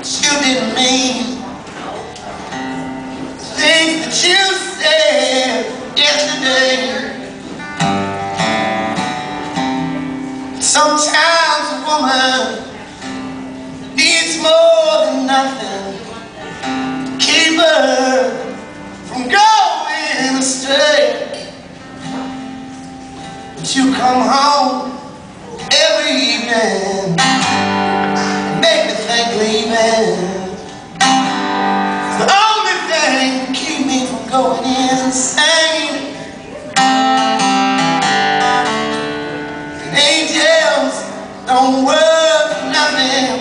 You didn't mean things that you said yesterday. Sometimes a woman needs more than nothing to keep her from going astray. But you come home every evening and make me think leaving is the only thing to keep me from going insane. And angels don't work for nothing.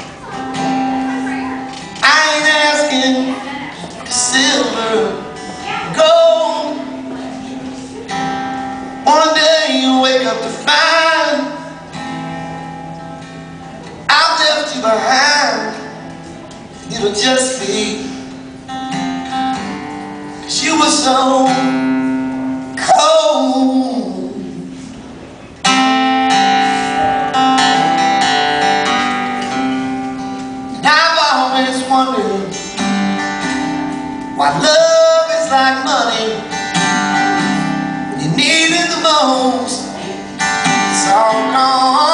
I ain't asking for silver, gold. One day you wake up to find I've left you behind. It'll just be 'cause you were so cold. And I've always wondered why love is like money. When you need it the most, it's all gone.